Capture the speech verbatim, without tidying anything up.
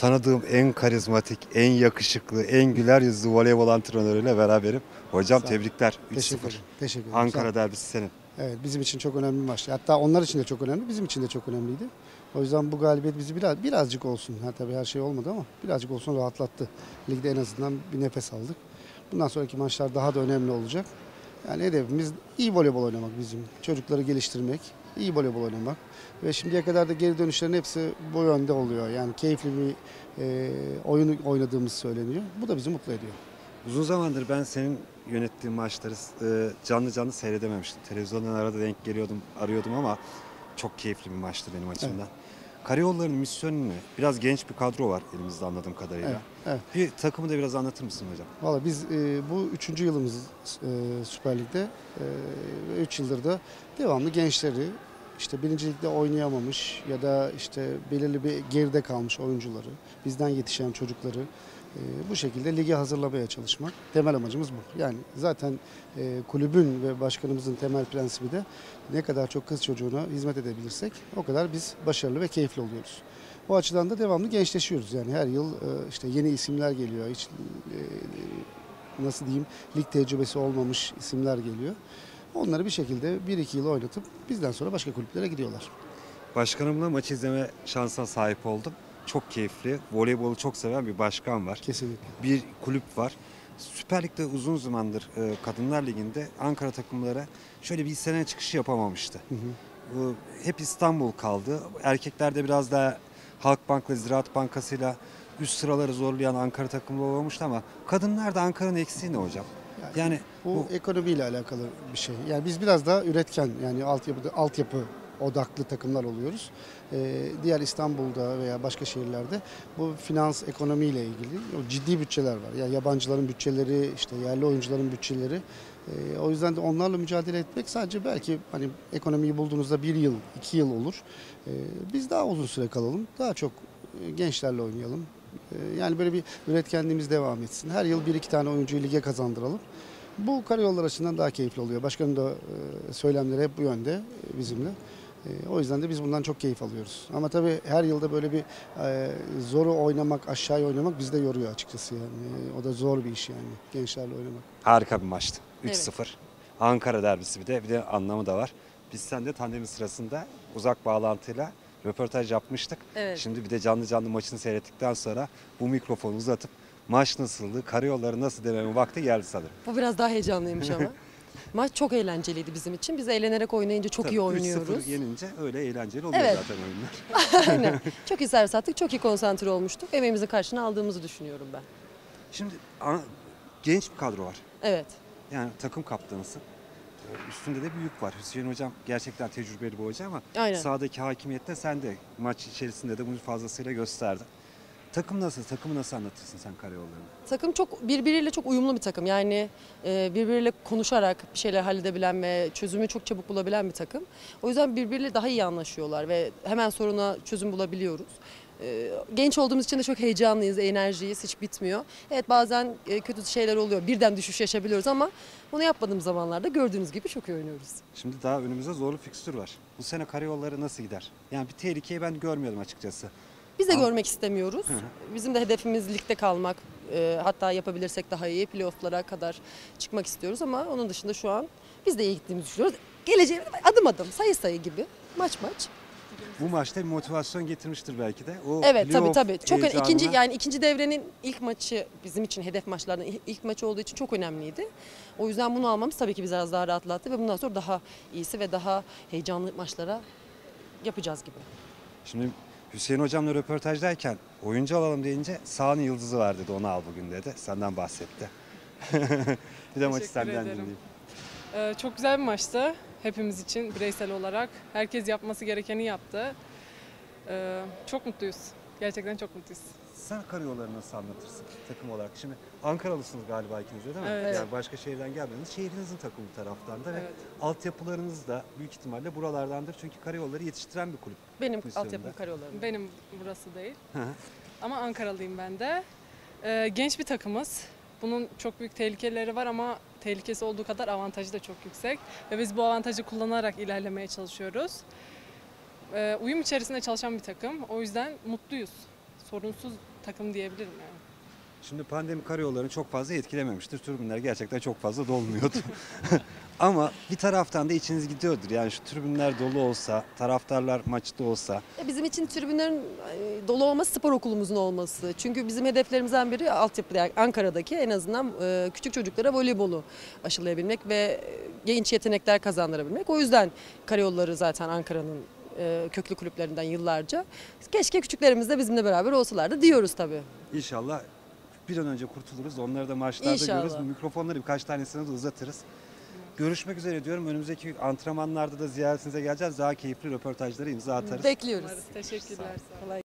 tanıdığım en karizmatik, en yakışıklı, en güler yüzlü voleybol antrenörüyle beraberim. Hocam Sağ ol. tebrikler. üç Teşekkür sıfır. ederim. Teşekkür ederim. Sağ ol. Ankara derbisi senin. Evet, bizim için çok önemli bir maçtı. Hatta onlar için de çok önemli, bizim için de çok önemliydi. O yüzden bu galibiyet bizi biraz birazcık olsun, ha tabii her şey olmadı ama birazcık olsun rahatlattı. Ligde en azından bir nefes aldık. Bundan sonraki maçlar daha da önemli olacak. Yani hedefimiz iyi voleybol oynamak bizim. Çocukları geliştirmek, iyi voleybol oynamak. Ve şimdiye kadar da geri dönüşlerin hepsi bu yönde oluyor. Yani keyifli bir e, oyun oynadığımız söyleniyor. Bu da bizi mutlu ediyor. Uzun zamandır ben senin yönettiğin maçları e, canlı canlı seyredememiştim. Televizyondan arada denk geliyordum, arıyordum ama çok keyifli bir maçtı benim açımdan. Evet. Karayolları'nın misyonu ne? Biraz genç bir kadro var elimizde anladığım kadarıyla. Evet, evet. Bir takımı da biraz anlatır mısın hocam? Valla biz e, bu üçüncü yılımız e, Süper Lig'de. E, üç yıldır da devamlı gençleri, işte birinci ligde oynayamamış ya da işte belirli bir geride kalmış oyuncuları, bizden yetişen çocukları e, bu şekilde lige hazırlamaya çalışmak. Temel amacımız bu. Yani zaten e, kulübün ve başkanımızın temel prensibi de ne kadar çok kız çocuğuna hizmet edebilirsek o kadar biz başarılı ve keyifli oluyoruz. O açıdan da devamlı gençleşiyoruz. Yani her yıl işte yeni isimler geliyor. Hiç nasıl diyeyim, lig tecrübesi olmamış isimler geliyor. Onları bir şekilde bir iki yıl oynatıp bizden sonra başka kulüplere gidiyorlar. Başkanımla maç izleme şansına sahip oldum. Çok keyifli. Voleybolu çok seven bir başkan var. Kesinlikle. Bir kulüp var. Süper Lig'de uzun zamandır Kadınlar Ligi'nde Ankara takımları şöyle bir sene çıkışı yapamamıştı. Hı hı. Hep İstanbul kaldı. Erkeklerde biraz daha Halkbank'la Ziraat Bankası'yla üst sıraları zorlayan Ankara takımı olmuştu ama kadınlar da Ankara'nın eksiği ne hocam? Yani, yani bu, bu ekonomiyle alakalı bir şey. Yani biz biraz daha üretken, yani altyapı altyapı odaklı takımlar oluyoruz. Ee, diğer İstanbul'da veya başka şehirlerde bu finans ekonomiyle ilgili ciddi bütçeler var. Yani yabancıların bütçeleri, işte yerli oyuncuların bütçeleri. Ee, o yüzden de onlarla mücadele etmek sadece belki hani ekonomiyi bulduğunuzda bir yıl, iki yıl olur. Ee, biz daha uzun süre kalalım, daha çok gençlerle oynayalım. Ee, yani böyle bir üretkenliğimiz devam etsin. Her yıl bir iki tane oyuncuyu lige kazandıralım. Bu karayollar açısından daha keyifli oluyor. Başkanın da e, söylemleri hep bu yönde e, bizimle. E, o yüzden de biz bundan çok keyif alıyoruz. Ama tabii her yılda böyle bir e, zoru oynamak, aşağıya oynamak bizi de yoruyor açıkçası yani. E, o da zor bir iş yani gençlerle oynamak. Harika bir maçtı. üç sıfır. Evet. Ankara derbisi bir de bir de anlamı da var. Biz seninle tandemi sırasında uzak bağlantıyla röportaj yapmıştık. Evet. Şimdi bir de canlı canlı maçını seyrettikten sonra bu mikrofonu uzatıp maç nasıldı, karayolları nasıl dememe vakti geldi sanırım. Bu biraz daha heyecanlıymış ama. Maç çok eğlenceliydi bizim için. Biz eğlenerek oynayınca çok Tabii, iyi oynuyoruz. üç sıfır yenince öyle eğlenceli oluyor Evet. zaten oyunlar. Aynen. Çok iyi servis attık, çok iyi konsantre olmuştuk. Emeğimizin karşılığını aldığımızı düşünüyorum ben. Şimdi ana- genç bir kadro var. Evet. Yani takım kaptanısın. Ee, Üstünde de bir yük var. Hüseyin hocam gerçekten tecrübeli bir hoca ama Aynen. sahadaki hakimiyette sen de maç içerisinde de bunu fazlasıyla gösterdin. Takım nasıl? Takımı nasıl anlatırsın sen karayollarını? Takım çok birbiriyle çok uyumlu bir takım. Yani e, birbiriyle konuşarak bir şeyler halledebilen ve çözümü çok çabuk bulabilen bir takım. O yüzden birbiriyle daha iyi anlaşıyorlar ve hemen soruna çözüm bulabiliyoruz. E, genç olduğumuz için de çok heyecanlıyız, enerjiyiz, hiç bitmiyor. Evet, bazen e, kötü şeyler oluyor, birden düşüş yaşayabiliyoruz ama bunu yapmadığımız zamanlarda gördüğünüz gibi çok iyi oynuyoruz. Şimdi daha önümüzde zorlu fikstür var. Bu sene karayolları nasıl gider? Yani bir tehlikeyi ben görmüyorum açıkçası. Biz de Ama- görmek istemiyoruz. Hı hı. Bizim de hedefimiz ligde kalmak. E, hatta yapabilirsek daha iyi playoff'lara kadar çıkmak istiyoruz ama onun dışında şu an biz de iyi gittiğimizi düşünüyoruz. Geleceğe adım adım, sayı sayı gibi, maç maç. Bu maçta bir motivasyon getirmiştir belki de. O Evet, tabii playoff tabii. Çok heyecanına- ikinci yani ikinci devrenin ilk maçı bizim için hedef maçlardan ilk- ilk maçı olduğu için çok önemliydi. O yüzden bunu almamız tabii ki bizi biraz daha rahatlattı ve bundan sonra daha iyisi ve daha heyecanlı maçlara yapacağız gibi. Şimdi Hüseyin hocamla röportajdayken oyuncu alalım deyince sahanın yıldızı var dedi, onu al bugün dedi. Senden bahsetti. Bir de maçı Teşekkür senden ederim. dinleyeyim. Ee, çok güzel bir maçtı hepimiz için bireysel olarak. Herkes yapması gerekeni yaptı. Ee, çok mutluyuz. Gerçekten çok mutluyuz. Sen karayolları nasıl anlatırsın takım olarak? Şimdi Ankaralısınız galiba ikiniz de değil mi? Evet. Yani başka şehirden gelmediniz. Şehrinizin takımı taraftan da Evet. ve altyapılarınız da büyük ihtimalle buralardandır. Çünkü karayolları yetiştiren bir kulüp. Benim Pozisyonda. altyapım karayollarım. Benim burası değil. Hı hı. Ama Ankaralıyım ben de. Ee, genç bir takımız. Bunun çok büyük tehlikeleri var ama tehlikesi olduğu kadar avantajı da çok yüksek. Ve biz bu avantajı kullanarak ilerlemeye çalışıyoruz. Ee, uyum içerisinde çalışan bir takım. O yüzden mutluyuz. Sorunsuz takım diyebilirim yani. Şimdi pandemi karayollarını çok fazla etkilememiştir. Tribünler gerçekten çok fazla dolmuyordu. Ama bir taraftan da içiniz gidiyordur. Yani şu tribünler dolu olsa, taraftarlar maçta olsa. E, Bizim için tribünlerin e, dolu olması spor okulumuzun olması. Çünkü bizim hedeflerimizden biri altyapıda, yani Ankara'daki en azından e, küçük çocuklara voleybolu aşılayabilmek ve e, genç yetenekler kazandırabilmek. O yüzden karayolları zaten Ankara'nın e, köklü kulüplerinden yıllarca. Keşke küçüklerimiz de bizimle beraber olsalardı diyoruz tabii. İnşallah bir an önce kurtuluruz. Onları da maçlarda İnşallah. görürüz. Bu mikrofonları birkaç tanesini de uzatırız. Görüşmek üzere diyorum. Önümüzdeki antrenmanlarda da ziyaretinize geleceğiz. Daha keyifli röportajları imza atarız. Bekliyoruz. Umarız. Teşekkürler. Sağ olun. Kolay